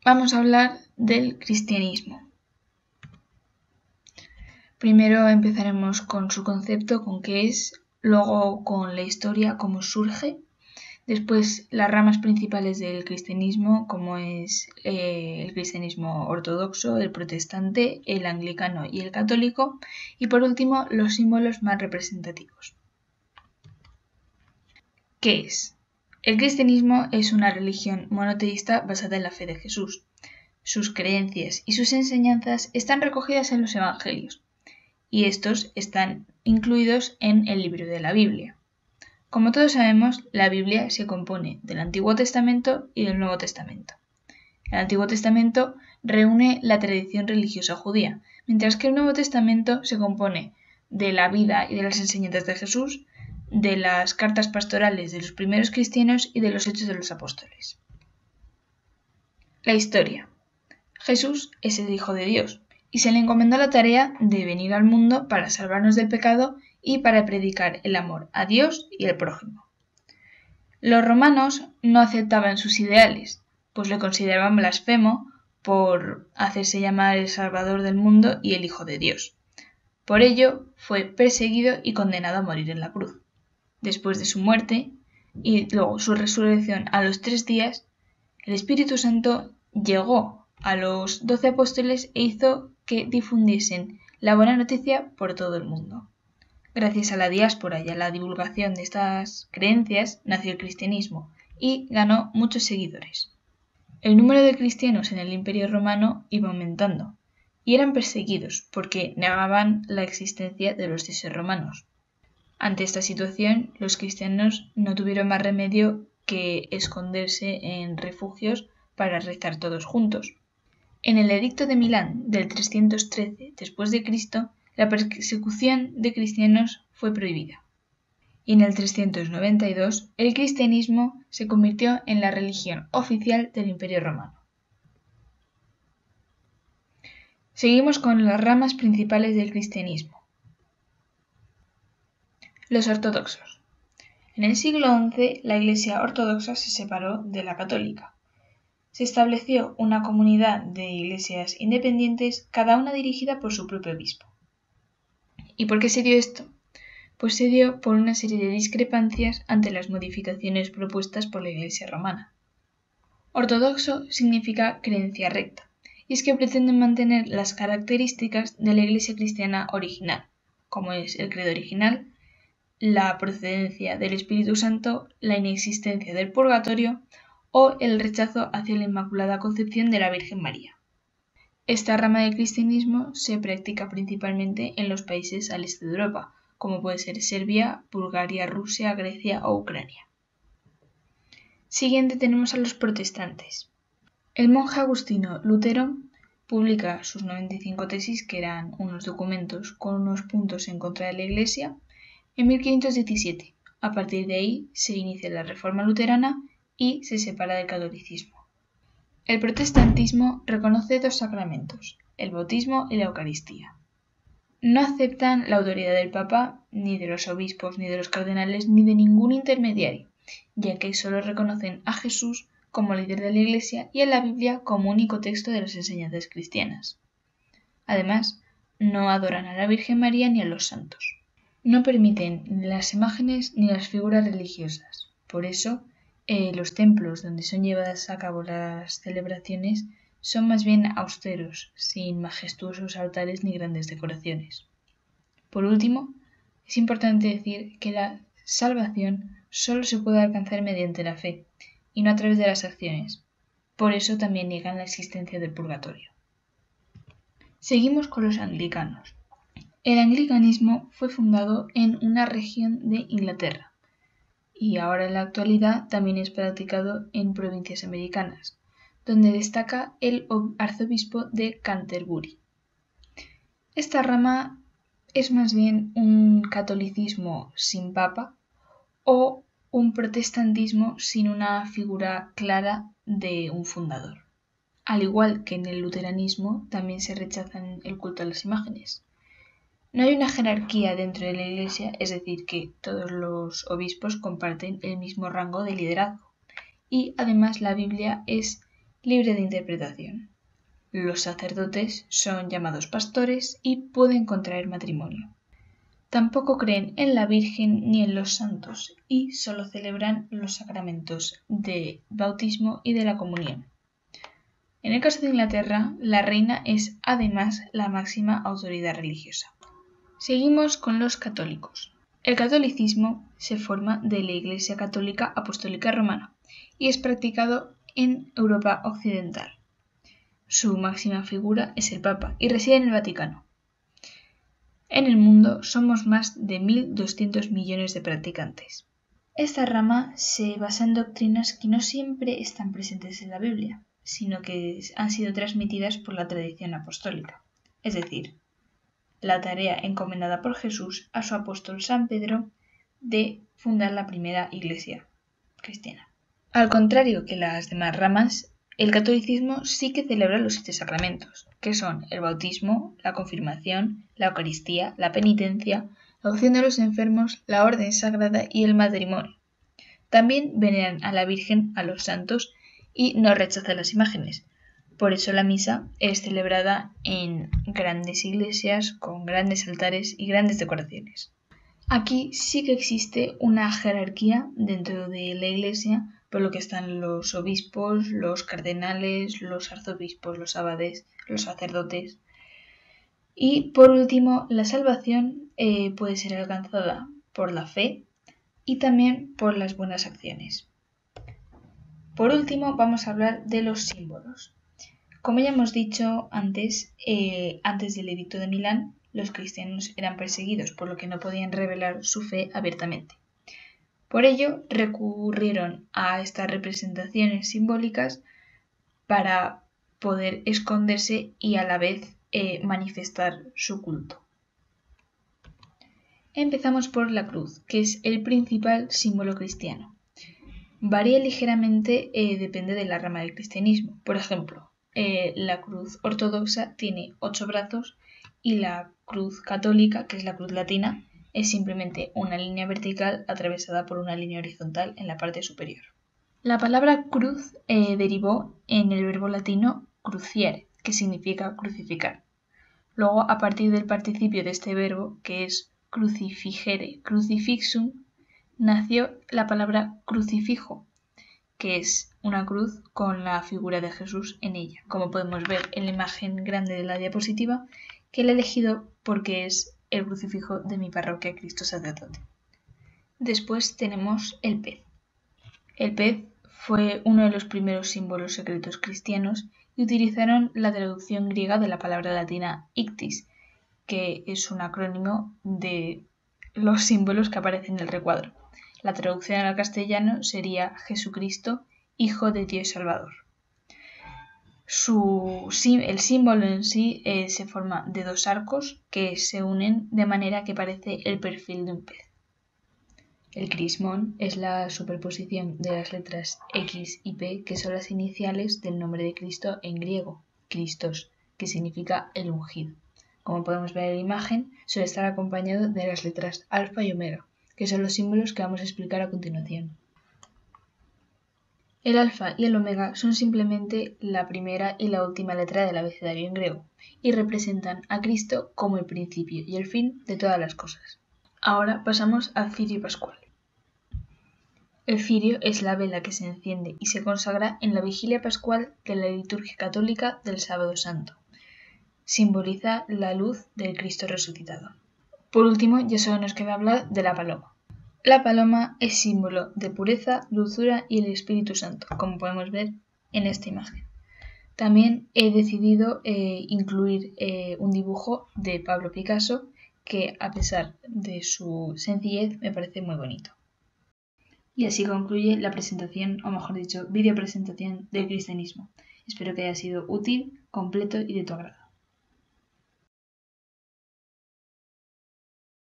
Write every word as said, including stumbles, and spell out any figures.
vamos a hablar del cristianismo. Primero empezaremos con su concepto, con qué es, luego con la historia, cómo surge, después las ramas principales del cristianismo, como es eh, el cristianismo ortodoxo, el protestante, el anglicano y el católico, y por último los símbolos más representativos. ¿Qué es? El cristianismo es una religión monoteísta basada en la fe de Jesús. Sus creencias y sus enseñanzas están recogidas en los evangelios, y estos están incluidos en el libro de la Biblia. Como todos sabemos, la Biblia se compone del Antiguo Testamento y del Nuevo Testamento. El Antiguo Testamento reúne la tradición religiosa judía, mientras que el Nuevo Testamento se compone de la vida y de las enseñanzas de Jesús, de las cartas pastorales de los primeros cristianos y de los hechos de los apóstoles. La historia. Jesús es el Hijo de Dios y se le encomendó la tarea de venir al mundo para salvarnos del pecado y para predicar el amor a Dios y al prójimo. Los romanos no aceptaban sus ideales, pues le consideraban blasfemo por hacerse llamar el Salvador del mundo y el Hijo de Dios. Por ello, fue perseguido y condenado a morir en la cruz. Después de su muerte y luego su resurrección a los tres días, el Espíritu Santo llegó a los doce apóstoles e hizo que difundiesen la buena noticia por todo el mundo. Gracias a la diáspora y a la divulgación de estas creencias nació el cristianismo y ganó muchos seguidores. El número de cristianos en el Imperio Romano iba aumentando y eran perseguidos porque negaban la existencia de los dioses romanos. Ante esta situación, los cristianos no tuvieron más remedio que esconderse en refugios para rezar todos juntos. En el Edicto de Milán del trescientos trece después de Cristo, la persecución de cristianos fue prohibida. Y en el trescientos noventa y dos, el cristianismo se convirtió en la religión oficial del Imperio Romano. Seguimos con las ramas principales del cristianismo. Los ortodoxos. En el siglo once, la Iglesia ortodoxa se separó de la católica. Se estableció una comunidad de iglesias independientes, cada una dirigida por su propio obispo. ¿Y por qué se dio esto? Pues se dio por una serie de discrepancias ante las modificaciones propuestas por la Iglesia romana. Ortodoxo significa creencia recta, y es que pretenden mantener las características de la Iglesia cristiana original, como es el credo original, la procedencia del Espíritu Santo, la inexistencia del purgatorio o el rechazo hacia la Inmaculada Concepción de la Virgen María. Esta rama del cristianismo se practica principalmente en los países al este de Europa, como puede ser Serbia, Bulgaria, Rusia, Grecia o Ucrania. Siguiente tenemos a los protestantes. El monje agustino Lutero publica sus noventa y cinco tesis, que eran unos documentos con unos puntos en contra de la Iglesia, en mil quinientos diecisiete. A partir de ahí se inicia la Reforma luterana y se separa del catolicismo. El protestantismo reconoce dos sacramentos, el bautismo y la Eucaristía. No aceptan la autoridad del Papa, ni de los obispos, ni de los cardenales, ni de ningún intermediario, ya que solo reconocen a Jesús como líder de la Iglesia y a la Biblia como único texto de las enseñanzas cristianas. Además, no adoran a la Virgen María ni a los santos. No permiten ni las imágenes ni las figuras religiosas. Por eso, eh, los templos donde son llevadas a cabo las celebraciones son más bien austeros, sin majestuosos altares ni grandes decoraciones. Por último, es importante decir que la salvación solo se puede alcanzar mediante la fe y no a través de las acciones. Por eso también niegan la existencia del purgatorio. Seguimos con los anglicanos. El anglicanismo fue fundado en una región de Inglaterra y ahora en la actualidad también es practicado en provincias americanas, donde destaca el arzobispo de Canterbury. Esta rama es más bien un catolicismo sin papa o un protestantismo sin una figura clara de un fundador. Al igual que en el luteranismo, también se rechazan el culto a las imágenes. No hay una jerarquía dentro de la Iglesia, es decir, que todos los obispos comparten el mismo rango de liderazgo. Y además la Biblia es libre de interpretación. Los sacerdotes son llamados pastores y pueden contraer matrimonio. Tampoco creen en la Virgen ni en los santos y solo celebran los sacramentos de bautismo y de la comunión. En el caso de Inglaterra, la reina es además la máxima autoridad religiosa. Seguimos con los católicos. El catolicismo se forma de la Iglesia Católica Apostólica Romana y es practicado en Europa Occidental. Su máxima figura es el Papa y reside en el Vaticano. En el mundo somos más de mil doscientos millones de practicantes. Esta rama se basa en doctrinas que no siempre están presentes en la Biblia, sino que han sido transmitidas por la tradición apostólica, es decir, la tarea encomendada por Jesús a su apóstol San Pedro de fundar la primera iglesia cristiana. Al contrario que las demás ramas, el catolicismo sí que celebra los siete sacramentos, que son el bautismo, la confirmación, la Eucaristía, la penitencia, la unción de los enfermos, la orden sagrada y el matrimonio. También veneran a la Virgen, a los santos y no rechazan las imágenes. Por eso la misa es celebrada en grandes iglesias con grandes altares y grandes decoraciones. Aquí sí que existe una jerarquía dentro de la iglesia, por lo que están los obispos, los cardenales, los arzobispos, los abades, los sacerdotes. Y por último, la salvación eh, puede ser alcanzada por la fe y también por las buenas acciones. Por último, vamos a hablar de los símbolos. Como ya hemos dicho antes, eh, antes del Edicto de Milán, los cristianos eran perseguidos, por lo que no podían revelar su fe abiertamente. Por ello, recurrieron a estas representaciones simbólicas para poder esconderse y a la vez eh, manifestar su culto. Empezamos por la cruz, que es el principal símbolo cristiano. Varía ligeramente, eh, depende de la rama del cristianismo. Por ejemplo, eh, la cruz ortodoxa tiene ocho brazos y la cruz católica, que es la cruz latina, es simplemente una línea vertical atravesada por una línea horizontal en la parte superior. La palabra cruz eh, derivó en el verbo latino cruciare, que significa crucificar. Luego, a partir del participio de este verbo, que es crucifigere, crucifixum, nació la palabra crucifijo, que es una cruz con la figura de Jesús en ella, como podemos ver en la imagen grande de la diapositiva, que la he elegido porque es el crucifijo de mi parroquia Cristo Sacerdote. Después tenemos el pez. El pez fue uno de los primeros símbolos secretos cristianos y utilizaron la traducción griega de la palabra latina ictis, que es un acrónimo de los símbolos que aparecen en el recuadro. La traducción al castellano sería Jesucristo, Hijo de Dios Salvador. Su, el símbolo en sí eh, se forma de dos arcos que se unen de manera que parece el perfil de un pez. El crismón es la superposición de las letras X y P, que son las iniciales del nombre de Cristo en griego, Christos, que significa el ungido. Como podemos ver en la imagen, suele estar acompañado de las letras alfa y omega, que son los símbolos que vamos a explicar a continuación. El alfa y el omega son simplemente la primera y la última letra del abecedario en griego y representan a Cristo como el principio y el fin de todas las cosas. Ahora pasamos al cirio pascual. El cirio es la vela que se enciende y se consagra en la vigilia pascual de la liturgia católica del Sábado Santo. Simboliza la luz del Cristo resucitado. Por último, ya solo nos queda hablar de la paloma. La paloma es símbolo de pureza, dulzura y el Espíritu Santo, como podemos ver en esta imagen. También he decidido eh, incluir eh, un dibujo de Pablo Picasso que, a pesar de su sencillez, me parece muy bonito. Y así concluye la presentación, o mejor dicho, video presentación del cristianismo. Espero que haya sido útil, completo y de tu agrado.